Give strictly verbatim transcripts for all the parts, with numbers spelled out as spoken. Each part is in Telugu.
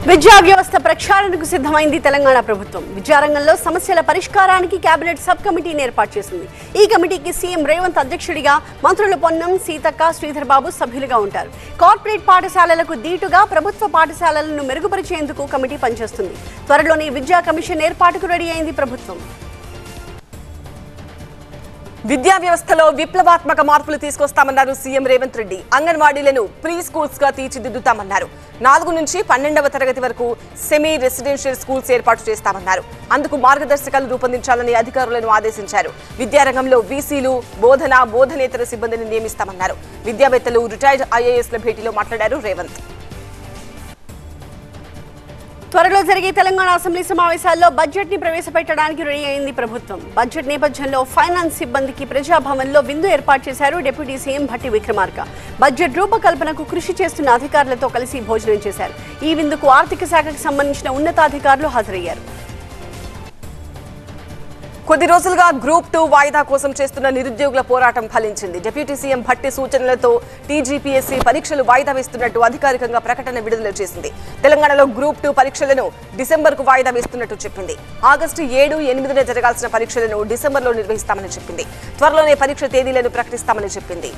విద్యా వ్యవస్థ ప్రక్షాళనకు సిద్ధమైంది తెలంగాణ ప్రభుత్వం. విద్యారంగంలో సమస్యల పరిష్కారానికి కేబినెట్ సబ్ కమిటీని ఏర్పాటు చేసింది. ఈ కమిటీకి సీఎం రేవంత్ అధ్యక్షుడిగా, మంత్రులు పొన్నం, సీతక్క, శ్రీధర్ బాబు సభ్యులుగా ఉంటారు. కార్పొరేట్ పాఠశాలలకు దీటుగా ప్రభుత్వ పాఠశాలలను మెరుగుపరిచేందుకు కమిటీ పనిచేస్తుంది. త్వరలోనే విద్యా కమిషన్ ఏర్పాటుకు రెడీ అయింది ప్రభుత్వం. విద్యా వ్యవస్థలో విప్లవాత్మక మార్పులు తీసుకొస్తామన్నారు సీఎం రేవంత్ రెడ్డి. అంగన్వాడీలను ప్రీ స్కూల్స్ గా తీర్చిదిద్దుతామన్నారు. నాలుగు నుంచి పన్నెండవ తరగతి వరకు సెమీ రెసిడెన్షియల్ స్కూల్స్ ఏర్పాటు చేస్తామన్నారు. అందుకు మార్గదర్శకాలు రూపొందించాలని అధికారులను ఆదేశించారు. విద్యారంగంలో వీసీలు, బోధన, బోధనేతర సిబ్బందిని నియమిస్తామన్నారు. విద్యావేత్తలు, రిటైర్డ్ ఐఏఎస్ల భేటీలో మాట్లాడారు రేవంత్. త్వరలో జరిగే తెలంగాణ అసెంబ్లీ సమావేశాల్లో బడ్జెట్ ని ప్రవేశపెట్టడానికి రెడీ అయింది ప్రభుత్వం. బడ్జెట్ నేపథ్యంలో ఫైనాన్స్ సిబ్బందికి ప్రజాభవన్లో విందు ఏర్పాటు చేశారు deputy CM Bhatti Vikramarka. Budget రూపకల్పనకు కృషి చేస్తున్న అధికారులతో కలిసి భోజనం చేశారు. ఈ విందుకు ఆర్థిక శాఖకు సంబంధించిన ఉన్నతాధికారులు హాజరయ్యారు. కొద్ది రోజులుగా గ్రూప్ టూ వాయిదా కోసం చేస్తున్న నిరుద్యోగుల పోరాటం ఫలించింది. డిప్యూటీ సీఎం భట్టి సూచనలతో టీజీపీఎస్సీ పరీక్షలు వాయిదా వేస్తున్నట్టు అధికారికంగా ప్రకటన విడుదల చేసింది. తెలంగాణలో గ్రూప్ టూ పరీక్షలను డిసెంబర్ కు వాయిదా వేస్తున్నట్టు చెప్పింది. ఆగస్టు ఏడు ఎనిమిదిన జరగాల్సిన పరీక్షలను డిసెంబర్లో నిర్వహిస్తామని చెప్పింది. త్వరలోనే పరీక్ష తేదీలను ప్రకటిస్తామని చెప్పింది.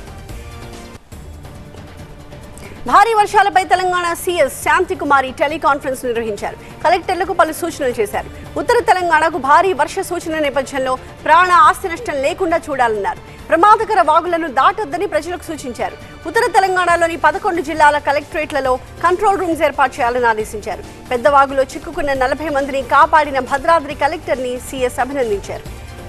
భారీ వర్షాలపై తెలంగాణ సీఎస్ శాంతికుమారి టెలికాన్ఫరెన్స్ నిర్వహించారు. కలెక్టర్లకు పలు సూచనలు చేశారు. ఉత్తర తెలంగాణకు భారీ వర్ష సూచన నేపథ్యంలో ప్రాణ ఆస్తి నష్టం లేకుండా చూడాలన్నారు. ప్రమాదకర వాగులను దాటొద్దని ప్రజలకు సూచించారు. ఉత్తర తెలంగాణలోని పదకొండు జిల్లాల కలెక్టరేట్లలో కంట్రోల్ రూమ్స్ ఏర్పాటు చేయాలని ఆదేశించారు. పెద్ద వాగులో చిక్కుకున్న నలభై మందిని కాపాడిన భద్రాద్రి కలెక్టర్ ని సీఎస్ అభినందించారు.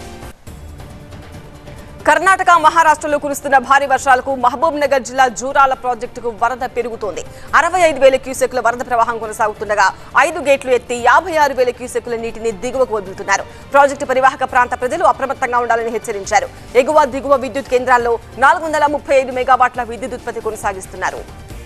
కర్ణాటక, మహారాష్ట్రలో కురుస్తున్న భారీ వర్షాలకు మహబూబ్ నగర్ జిల్లా జూరాల ప్రాజెక్టుకు వరద పెరుగుతోంది. అరవై ఐదు వేల క్యూసెక్ల వరద ప్రవాహం కొనసాగుతుండగా ఐదు గేట్లు ఎత్తి యాభై ఆరు వేల క్యూసెక్ల నీటిని దిగువకు వదులుతున్నారు. ప్రాజెక్టు పరివాహక ప్రాంత ప్రజలు అప్రమత్తంగా ఉండాలని హెచ్చరించారు. ఎగువ, దిగువ విద్యుత్ కేంద్రాల్లో నాలుగు వందల ముప్పై ఐదు మెగావాట్ల విద్యుత్ ఉత్పత్తి కొనసాగిస్తున్నారు.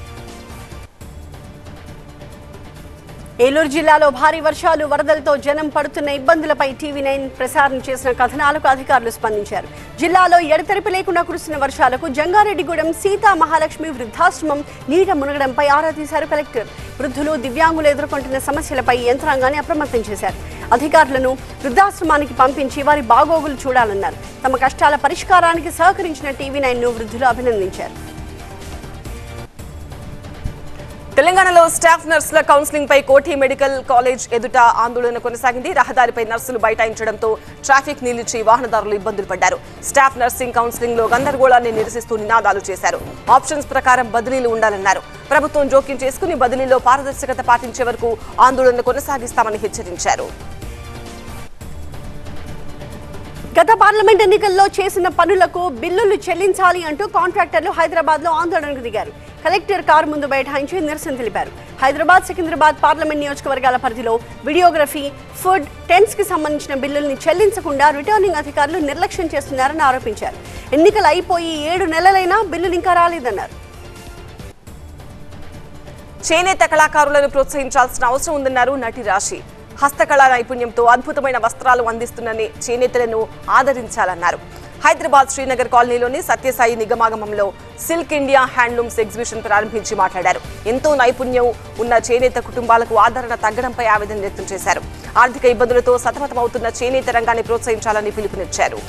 ఏలూరు జిల్లాలో భారీ వర్షాలు, వరదలతో జనం పడుతున్న ఇబ్బందులపై టీవీ నైన్ ప్రసారం చేసిన కథనాలకు అధికారులు స్పందించారు. జిల్లాలో ఎడతెరిపి లేకుండా కురుస్తున్న వర్షాలకు జంగారెడ్డిగూడెం సీతా మహాలక్ష్మి వృద్ధాశ్రమం నీట మునగడంపై ఆరా తీశారు కలెక్టర్. వృద్ధులు, దివ్యాంగులు ఎదుర్కొంటున్న సమస్యలపై యంత్రాంగాన్ని అప్రమత్తం చేశారు. అధికారులను వృద్ధాశ్రమానికి పంపించి వారి బాగోగులు చూడాలన్నారు. తమ కష్టాల పరిష్కారానికి సహకరించిన టీవీ నైన్ ను వృద్ధులు అభినందించారు. తెలంగాణలో స్టాఫ్ నర్సుల కౌన్సిలింగ్ పై కోఠి మెడికల్ కాలేజ్ ఎదుట ఆందోళన కొనసాగింది. రహదారిపై నర్సులు బైఠాయించడంతో ట్రాఫిక్ నిలిచి వాహనదారులు ఇబ్బందులు పడ్డారు. స్టాఫ్ నర్సింగ్ కౌన్సిలింగ్ లో గందరగోళాన్ని నిరసిస్తూ నినాదాలు చేశారు. ఆప్షన్స్ ప్రకారం బదిలీలు ఉండాలన్నారు. ప్రభుత్వం జోక్యం చేసుకుని బదిలీలో పారదర్శకత పాటించే వరకు ఆందోళన కొనసాగిస్తామని హెచ్చరించారు. గత పార్లమెంట్ ఎన్నికల్లో చేసిన పనులకు బిల్లులు చెల్లించాలి అంటూ కాంట్రాక్టర్లు హైదరాబాద్ లో ఆందోళనకు దిగారు. కలెక్టర్ కారు ముందు బైఠాయించి నిరసన తెలిపారు. హైదరాబాద్, సికింద్రాబాద్ పార్లమెంట్ నియోజకవర్గాల పరిధిలో వీడియోగ్రఫీ, ఫుడ్, టెంట్స్ కి సంబంధించిన బిల్లుల్ని చెల్లించకుండా రిటర్నింగ్ అధికారులు నిర్లక్ష్యం చేస్తున్నారని ఆరోపించారు. ఎన్నికలు అయిపోయి ఏడు నెలలైనా బిల్లులు ఇంకా రాలేదన్నారు. చేనేత కళాకారులను ప్రోత్సహించాల్సిన అవసరం ఉందన్నారు నటి రాశి. హస్తకళా నైపుణ్యంతో అద్భుతమైన వస్త్రాలు అందిస్తున్న చేనేతలను ఆదరించాలన్నారు. హైదరాబాద్ శ్రీనగర్ కాలనీలోని సత్యసాయి నిగమాగమంలో సిల్క్ ఇండియా హ్యాండ్లూమ్స్ ఎగ్జిబిషన్ ప్రారంభించి మాట్లాడారు. ఎంతో నైపుణ్యం ఉన్న చేనేత కుటుంబాలకు ఆదరణ తగ్గడంపై ఆవేదన వ్యక్తం చేశారు. ఆర్థిక ఇబ్బందులతో సతమతమవుతున్న చేనేత రంగాన్ని ప్రోత్సహించాలని పిలుపునిచ్చారు.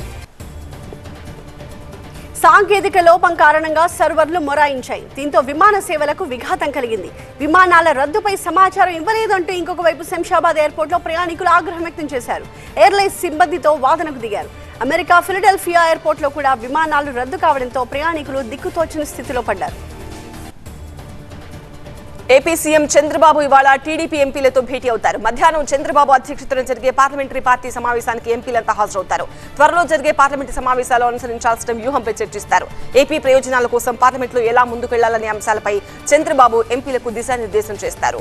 సాంకేతిక లోపం కారణంగా సర్వర్లు మొరాయించాయి. దీంతో విమాన సేవలకు విఘాతం కలిగింది. విమానాల రద్దుపై సమాచారం ఇవ్వలేదంటూ ఇంకొక వైపు శంషాబాద్ ఎయిర్పోర్ట్ లో ప్రయాణికులు ఆగ్రహం వ్యక్తం చేశారు. ఎయిర్లైన్స్ సిబ్బందితో వాదనకు దిగారు. అమెరికా ఫిలడెల్ఫియా ఎయిర్పోర్ట్ లో కూడా విమానాలు రద్దు కావడంతో ప్రయాణికులు దిక్కుతోచని స్థితిలో పడ్డారు. ఏపీ సీఎం చంద్రబాబు ఇవాళ టీడీపీ ఎంపీలతో భేటీ అవుతారు. మధ్యాహ్నం చంద్రబాబు అధ్యక్షతన జరిగే పార్లమెంటరీ పార్టీ సమావేశానికి ఎంపీలంతా హాజరవుతారు. త్వరలో జరిగే పార్లమెంటు సమావేశాలు అనుసరించాల్సిన వ్యూహంపై చర్చిస్తారు. ఏపీ ప్రయోజనాల కోసం పార్లమెంట్లో ఎలా ముందుకెళ్లాలనే అంశాలపై చంద్రబాబు ఎంపీలకు దిశానిర్దేశం చేస్తారు.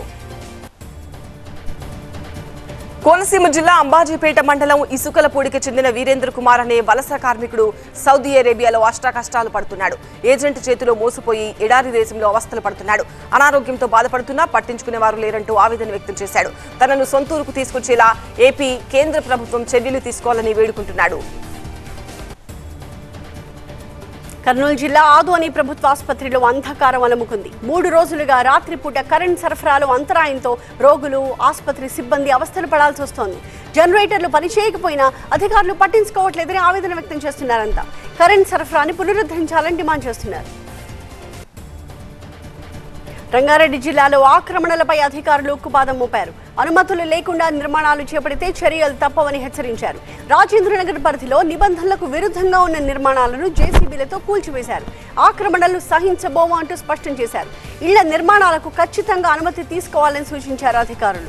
కోనసీమ జిల్లా అంబాజీపేట మండలం ఇసుకలపూడికి చెందిన వీరేంద్ర కుమార్ అనే వలస కార్మికుడు సౌదీ అరేబియాలో అష్టాకష్టాలు పడుతున్నాడు. ఏజెంట్ చేతిలో మోసపోయి ఎడారి దేశంలో అవస్థలు పడుతున్నాడు. అనారోగ్యంతో బాధపడుతున్నా పట్టించుకునే వారు లేరంటూ ఆవేదన వ్యక్తం చేశాడు. తనను సొంతూరుకు తీసుకొచ్చేలా ఏపీ, కేంద్ర ప్రభుత్వం చర్యలు తీసుకోవాలని వేడుకుంటున్నాడు. కర్నూలు జిల్లా ఆదోని ప్రభుత్వ ఆసుపత్రిలో అంధకారం అలముకుంది. మూడు రోజులుగా రాత్రిపూట కరెంట్ సరఫరాలో అంతరాయంతో రోగులు, ఆసుపత్రి సిబ్బంది అవస్థలు పడాల్సి వస్తోంది. జనరేటర్లు పనిచేయకపోయినా అధికారులు పట్టించుకోవట్లేదని ఆవేదన వ్యక్తం చేస్తున్నారంతా. కరెంట్ సరఫరాని పునరుద్ధరించాలని డిమాండ్ చేస్తున్నారు. రంగారెడ్డి జిల్లాలో ఆక్రమణలపై అధికారులు ఉక్కుపాదం మోపారు. అనుమతులు లేకుండా నిర్మాణాలు చేపడితే చర్యలు తప్పవని హెచ్చరించారు. రాజేంద్రనగర్ పరిధిలో నిబంధనలకు విరుద్ధంగా ఉన్న నిర్మాణాలను జేసీబీలతో కూల్చివేశారు. ఆక్రమణలు సహించబోము అంటూ స్పష్టం చేశారు. ఇళ్ల నిర్మాణాలకు ఖచ్చితంగా అనుమతి తీసుకోవాలని సూచించారు అధికారులు.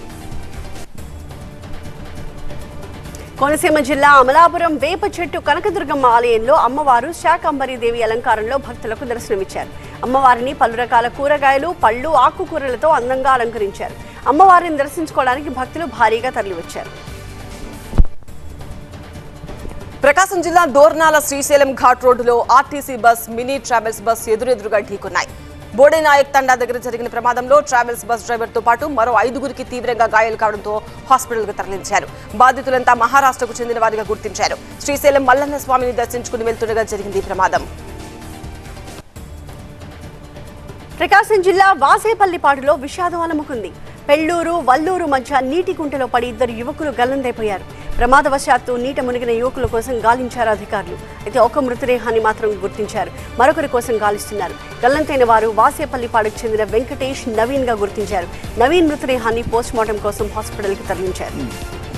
కోనసీమ జిల్లా అమలాపురం వేప చెట్టు కనకదుర్గమ్మ ఆలయంలో అమ్మవారు శాకంబరి దేవి అలంకారంలో భక్తులకు దర్శనమిచ్చారు. అమ్మవారిని పలు రకాల కూరగాయలు, పళ్ళు, ఆకుకూరలతో అందంగా అలంకరించారు. అమ్మవారిని దర్శించుకోవడానికి భక్తులు భారీగా తరలివచ్చారు. ప్రకాశం జిల్లా దోర్నాల శ్రీశైలం ఘాట్ రోడ్డులో RTC bus, mini travels bus ఎదురెదురుగా ఢీకొన్నాయి. బోడే నాయక్ తండా దగ్గర జరిగిన ప్రమాదంలో ట్రావెల్స్ బస్ డ్రైవర్ తో పాటు మరో ఐదుగురికి తీవ్రంగా గాయాలు కావడంతో హాస్పిటల్ కు తరలించారు. బాధితులంతా మహారాష్ట్రకు చెందిన వారిగా గుర్తించారు. శ్రీశైలం మల్లన్న స్వామిని దర్శించుకుని వెళ్తుండగా జరిగింది ఈ ప్రమాదం. ప్రకాశం జిల్లా వాసేపల్లిపాడులో విషాదం అలముకుంది. పెళ్లూరు, వల్లూరు మధ్య నీటి కుంటలో పడి ఇద్దరు యువకులు గల్లంతైపోయారు. ప్రమాదవశాత్తు నీట మునిగిన యువకుల కోసం గాలించారు అధికారులు. అయితే ఒక మృతదేహాన్ని మాత్రం గుర్తించారు. మరొకరి కోసం గాలిస్తున్నారు. గల్లంతైన వారు వాసేపల్లిపాడుకు చెందిన వెంకటేష్, నవీన్ గా గుర్తించారు. నవీన్ మృతదేహాన్ని పోస్ట్ మార్టం కోసం హాస్పిటల్కి తరలించారు.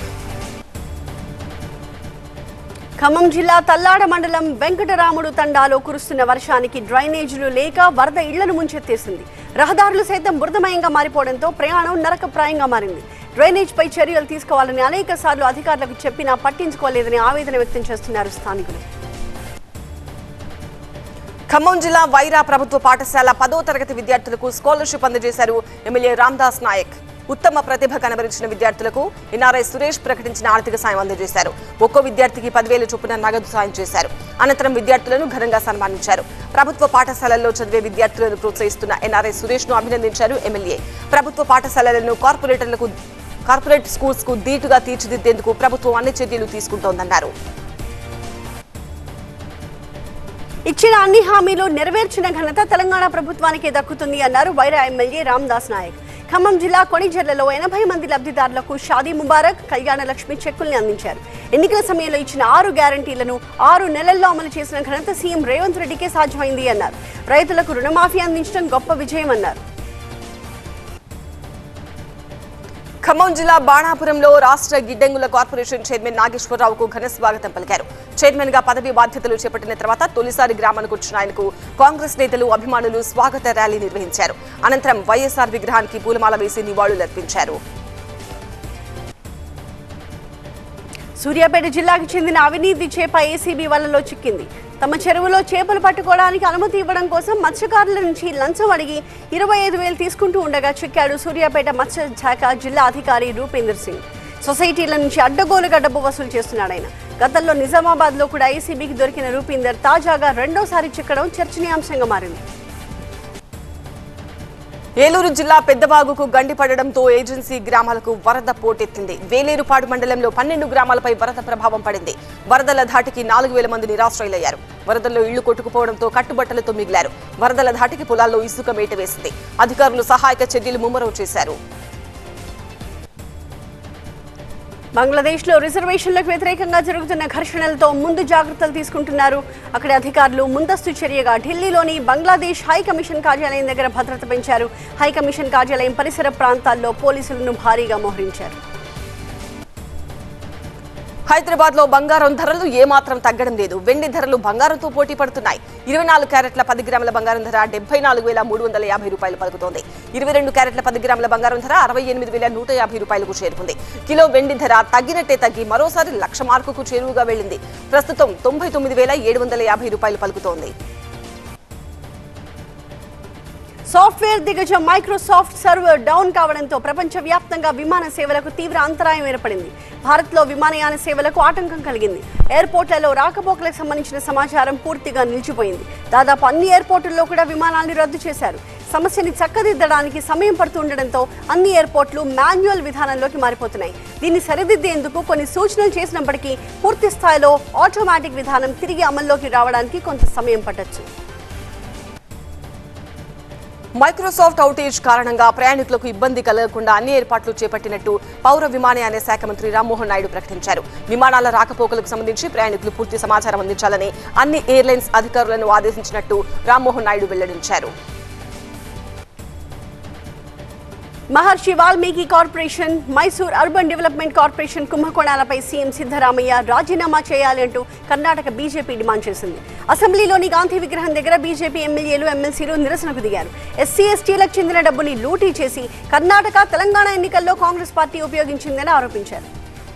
ఖమ్మం జిల్లా తల్లాడ మండలం వెంకటరాముడు తండాలో కురుస్తున్న వర్షానికి డ్రైనేజీలు లేక వరద ఇళ్లను ముంచెత్తేసింది. రహదారులు సైతం బురదమయంగా మారిపోవడంతో ప్రయాణం నరకప్రాయంగా మారింది. డ్రైనేజ్ పై చర్యలు తీసుకోవాలని అనేక సార్లు అధికారులకు చెప్పినా పట్టించుకోలేదని ఆవేదన వ్యక్తం చేస్తున్నారు స్థానికులు. ఖమ్మం జిల్లా వైరా ప్రభుత్వ పాఠశాల పదో తరగతి విద్యార్థులకు స్కాలర్షిప్ అందజేశారు ఎమ్మెల్యే రామ్దాస్ నాయక్. ఉత్తమ ప్రతిభ కనబరిచిన విద్యార్థులకు ఎన్ఆర్ఐ సురేష్ ప్రకటించిన ఆర్థిక సాయం అందజేశారు. ఒక్కో విద్యార్థికి పదివేల చొప్పున నగదు సాయం చేశారు. అనంతరం విద్యార్థులను ఘనంగా సన్మానించారు. ప్రభుత్వ పాఠశాలల్లో చదివే విద్యార్థులను ప్రోత్సహిస్తున్న ఎన్ఆర్ఐ సురేష్ ను అభినందించారు ఎమ్మెల్యే. ప్రభుత్వ పాఠశాలలను కార్పొరేటర్లకు కార్పొరేట్ స్కూల్స్ కు ధీటుగా తీర్చిదిద్దేందుకు ప్రభుత్వం అన్ని చర్యలు తీసుకుంటోందన్నారు. ఇచ్చిన అన్ని హామీలు నెరవేర్చిన ఘనత తెలంగాణ ప్రభుత్వానికే దక్కుతుంది అన్నారు వైరా ఎమ్మెల్యే రామ్దాస్ నాయక్. ఖమ్మం జిల్లా కొణిజర్లలో ఎనభై మంది లబ్ధిదారులకు షాదీ ముబారక్, కళ్యాణ లక్ష్మి చెక్కుల్ని అందించారు. ఎన్నికల సమయంలో ఇచ్చిన ఆరు గ్యారంటీలను ఆరు నెలల్లో అమలు చేసిన ఘనత సీఎం రేవంత్ రెడ్డికే సాధ్యమైంది అన్నారు. రైతులకు రుణమాఫీ అందించడం గొప్ప విజయం అన్నారు. ఖమ్మం జిల్లా బాణాపురంలో రాష్ట్ర గిడ్డంగుల కార్పొరేషన్ చైర్మన్ నాగేశ్వరరావుకు ఘన స్వాగతం పలికారు. చైర్మన్ గా పదవి బాధ్యతలు చేపట్టిన తర్వాత తొలిసారి గ్రామానికి వచ్చిన ఆయనకు కాంగ్రెస్ నేతలు, అభిమానులు స్వాగత ర్యాలీ నిర్వహించారు. అనంతరం వైఎస్ఆర్ విగ్రహానికి పూలమాల వేసి నివాళులర్పించారు. సూర్యాపేట జిల్లాకు చెందిన అవినీతి చేప ఏసీబీ వలలో చిక్కింది. తమ చెరువులో చేపలు పట్టుకోవడానికి అనుమతి ఇవ్వడం కోసం మత్స్యకారుల నుంచి లంచం అడిగి ఇరవై ఐదు వేలు తీసుకుంటూ ఉండగా చిక్కాడు సూర్యాపేట మత్స్య శాఖ జిల్లా అధికారి రూపేందర్ సింగ్. సొసైటీల నుంచి అడ్డగోలుగా డబ్బు వసూలు చేస్తున్నాడు ఆయన. గతంలో నిజామాబాద్ లో కూడా ఏసీబీకి దొరికిన రూపేందర్ తాజాగా రెండోసారి చిక్కడం చర్చనీయాంశంగా మారింది. ఏలూరు జిల్లా పెద్దవాగుకు గండి పడడంతో ఏజెన్సీ గ్రామాలకు వరద పోటెత్తింది. వేలేరుపాడు మండలంలో పన్నెండు గ్రామాలపై వరద ప్రభావం పడింది. వరదల ధాటికి నాలుగు వేల మంది నిరాశ్రయులయ్యారు. వరదల్లో ఇళ్లు కొట్టుకుపోవడంతో కట్టుబట్టలతో మిగిలారు. వరదల ధాటికి పొలాల్లో ఇసుక మేట వేసింది. అధికారులు సహాయక చర్యలు ముమ్మరం చేశారు. బంగ్లాదేశ్లో రిజర్వేషన్లకు వ్యతిరేకంగా జరుగుతున్న ఘర్షణలతో ముందు జాగ్రత్తలు తీసుకుంటున్నారు. అక్కడి అధికారులు ముందస్తు చర్యగా ఢిల్లీలోని బంగ్లాదేశ్ హై కమిషన్ కార్యాలయం దగ్గర భద్రత పెంచారు. హై కమిషన్ కార్యాలయం పరిసర ప్రాంతాల్లో పోలీసులను భారీగా మోహరించారు. హైదరాబాద్ లో బంగారం ధరలు ఏమాత్రం తగ్గడం లేదు. వెండి ధరలు బంగారంతో పోటీ పడుతున్నాయి. ఇరవై నాలుగు క్యారెట్ల పది గ్రాముల బంగారం ధర డెబ్బై నాలుగు వేల మూడు వందల యాభై రూపాయలు పలుకుతోంది. ఇరవై రెండు క్యారెట్ల పది గ్రాముల బంగారం ధర అరవై ఎనిమిది వేల నూట యాభై రూపాయలకు చేరుకుంది. కిలో వెండి ధర తగ్గినట్టే తగ్గి మరోసారి లక్ష మార్కుకు చేరువుగా వెళ్లింది. ప్రస్తుతం తొంభై తొమ్మిది వేల ఏడు వందల యాభై రూపాయలు పలుకుతోంది. సాఫ్ట్వేర్ దిగ్గజం మైక్రోసాఫ్ట్ సర్వర్ డౌన్ కావడంతో ప్రపంచవ్యాప్తంగా విమాన సేవలకు తీవ్ర అంతరాయం ఏర్పడింది. భారత్లో విమానయాన సేవలకు ఆటంకం కలిగింది. ఎయిర్పోర్ట్లలో రాకపోకలకు సంబంధించిన సమాచారం పూర్తిగా నిలిచిపోయింది. దాదాపు అన్ని ఎయిర్పోర్టుల్లో కూడా విమానాలను రద్దు చేశారు. సమస్యని చక్కదిద్దడానికి సమయం పడుతుండటంతో అన్ని ఎయిర్పోర్ట్లు మాన్యువల్ విధానంలోకి మారిపోతున్నాయి. దీన్ని సరిదిద్దేందుకు కొన్ని సూచనలు చేసినప్పటికీ పూర్తి స్థాయిలో ఆటోమేటిక్ విధానం తిరిగి అమల్లోకి రావడానికి కొంత సమయం పట్టొచ్చు. మైక్రోసాఫ్ట్ అవుటేజ్ కారణంగా ప్రయాణికులకు ఇబ్బంది కలగకుండా అన్ని ఏర్పాట్లు చేపట్టినట్టు పౌర విమానయాన శాఖ మంత్రి రామ్మోహన్ నాయుడు ప్రకటించారు. విమానాల రాకపోకలకు సంబంధించి ప్రయాణికులు పూర్తి సమాచారం అందించాలని అన్ని ఎయిర్లైన్స్ అధికారులను ఆదేశించినట్టు రామ్మోహన్ నాయుడు వెల్లడించారు. Maharshi Valmiki corporation, Mysore urban development corporation కుంభకోణాలపై సీఎం సిద్ధరామయ్య రాజీనామా చేయాలి అంటూ కర్ణాటక బీజేపీ డిమాండ్ చేసింది. అసెంబ్లీలోని గాంధీ విగ్రహం దగ్గర బీజేపీ ఎమ్మెల్యేలు, ఎమ్మెల్సీలు నిరసనకు దిగారు. ఎస్సీ ఎస్టీలకు చెందిన డబ్బుని లూటీ చేసి కర్ణాటక, తెలంగాణ ఎన్నికల్లో కాంగ్రెస్ పార్టీ ఉపయోగించిందని ఆరోపించారు.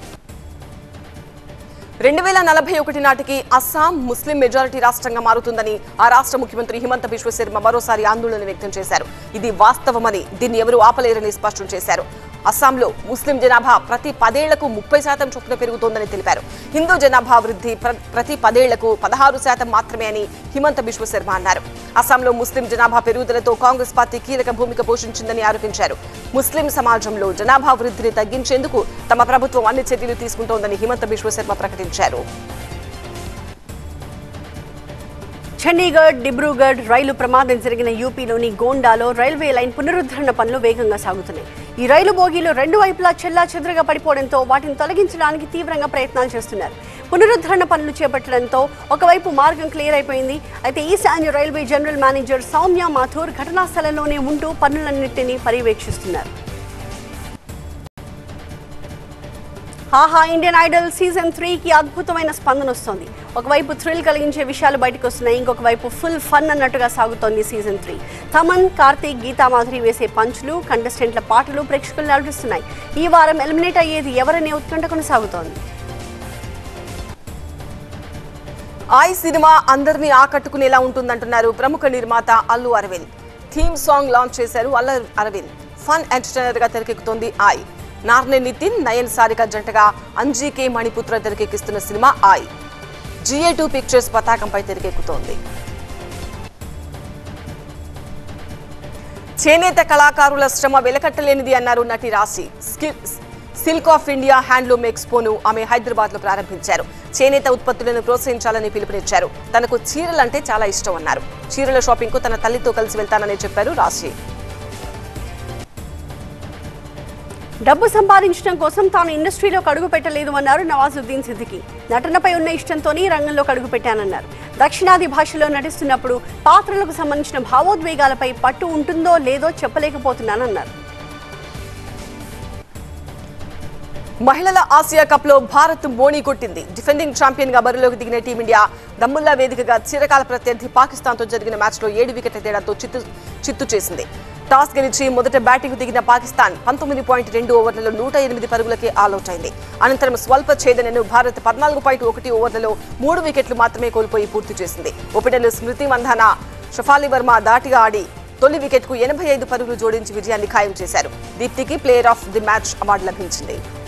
రెండు వేల నలభై ఒకటి నాటికి అస్సాం ముస్లిం మెజారిటీ రాష్ట్రంగా మారుతుందని ఆ రాష్ట్ర ముఖ్యమంత్రి హిమంత బిశ్వ శర్మ మరోసారి ఆందోళన వ్యక్తం చేశారు. ఇది వాస్తవమని, దీన్ని ఎవరూ ఆపలేరని స్పష్టం చేశారు. అస్సాంలో ముస్లిం జనాభా ప్రతి పదేళ్లకు ముప్పై శాతం చొప్పున పెరుగుతోందని తెలిపారు. హిందూ జనాభా వృద్ధి ప్రతి పదేళ్లకు పదహారు శాతం మాత్రమే అని హిమంత బిశ్వ శర్మ అన్నారు. అస్సాంలో ముస్లిం జనాభా పెరుగుదలతో కాంగ్రెస్ పార్టీ కీలక భూమిక పోషించిందని ఆరోపించారు. ముస్లిం సమాజంలో జనాభా వృద్ధిని తగ్గించేందుకు తమ ప్రభుత్వం అన్ని చర్యలు తీసుకుంటోందని హిమంత బిశ్వ శర్మ ప్రకటించారు. చండీగఢ్ డిబ్రూగఢ్ రైలు ప్రమాదం జరిగిన యూపీలోని గోండాలో రైల్వే లైన్ పునరుద్ధరణ పనులు వేగంగా సాగుతున్నాయి. ఈ రైలు బోగీలు రెండు వైపులా చెల్లా చెదరగా పడిపోవడంతో వాటిని తొలగించడానికి తీవ్రంగా ప్రయత్నాలు చేస్తున్నారు. పునరుద్ధరణ పనులు చేపట్టడంతో ఒకవైపు మార్గం క్లియర్ అయిపోయింది. అయితే ఈశాన్య railway general manager Soumya Mathur ఘటనా స్థలంలోనే ఉంటూ పనులన్నింటినీ పర్యవేక్షిస్తున్నారు. ఆహా ఇండియన్ ఐడల్ సీజన్ త్రీకి అద్భుతమైన స్పందన వస్తోంది. ఒకవైపు థ్రిల్ కలిగించే విషయాలు బయటకు వస్తున్నాయి, ఇంకొక వైపు ఫుల్ ఫన్ అన్నట్టుగా సాగుతోంది సీజన్ త్రీ. తమన్, కార్తీక్, గీతామాధురి వేసే పంచులు, కంటెస్టెంట్ల పాటలు ప్రేక్షకులను అలరిస్తున్నాయి. ఈ వారం ఎలిమినేట్ అయ్యేది ఎవరనే ఉత్కంఠ కొనసాగుతోంది. ఐ సినిమా అందరినీ ఆకట్టుకునేలా ఉంటుందంటున్నారు ప్రముఖ నిర్మాత Allu Aravind. Theme song launch చేశారు అల్లు అరవింద్. ఫన్ ఎంటర్టైనర్ గా తెరకెక్కుతోంది ఐ. నార్నే నితిన్, నయన్ సారిక జంటగా అంజీకే మణిపుత్ర తెరకెక్కిస్తున్న సినిమా ఐ జిఏ టూ పిక్చర్స్ పతాకంపై తెరకెక్కుతోంది. చేనేత కళాకారుల శ్రమ వెలకట్టలేనిది అన్నారు నటి Raasi. Silk of India handloom ఎక్స్పోను ఆమె హైదరాబాద్ లో ప్రారంభించారు. చేనేత ఉత్పత్తులను ప్రోత్సహించాలని పిలుపునిచ్చారు. తనకు చీరలంటే చాలా ఇష్టం అన్నారు. చీరల షాపింగ్ కు తన తల్లితో కలిసి వెళ్తానని చెప్పారు రాశి. డబ్బు సంపాదించడం కోసం తాను ఇండస్ట్రీలోకి అడుగు పెట్టలేదు అన్నారు నవాజుద్దీన్ సిద్దికీ. నటనపై ఉన్న ఇష్టంతోనే రంగంలోకి అడుగు పెట్టానన్నారు. దక్షిణాది భాషలో నటిస్తున్నప్పుడు పాత్రలకు సంబంధించిన భావోద్వేగాలపై పట్టు ఉంటుందో లేదో చెప్పలేకపోతున్నానన్నారు. మహిళల ఆసియా కప్ లో భారత్ మోణి కొట్టింది. డిఫెండింగ్ ఛాంపియన్ గా బరిలోకి దిగిన టీమిండియా దమ్ముల్లా వేదికగా చిరకాల ప్రత్యర్థి పాకిస్తాన్ తో జరిగిన మ్యాచ్ లో ఏడు వికెట్ల తేడాతో చిత్తు చిత్తు చేసింది. టాస్ గెలిచి మొదట బ్యాటింగ్ దిగిన పాకిస్తాన్ పంతొమ్మిది పాయింట్ రెండు ఓవర్లలో నూట ఎనిమిది పరుగులకే ఆల్అౌట్ అయింది. అనంతరం స్వల్ప ఛేదనను భారత్ పద్నాలుగు పాయింట్ ఒకటి ఓవర్లలో మూడు వికెట్లు మాత్రమే కోల్పోయి పూర్తి చేసింది. ఓపెనర్లు స్మృతి మంధాన, షఫాలి వర్మ దాటిగా ఆడి తొలి వికెట్ కు ఎనభై ఐదు పరుగులు జోడించి విజయాన్ని ఖాయం చేశారు. దీప్తికి player of the match award లభించింది.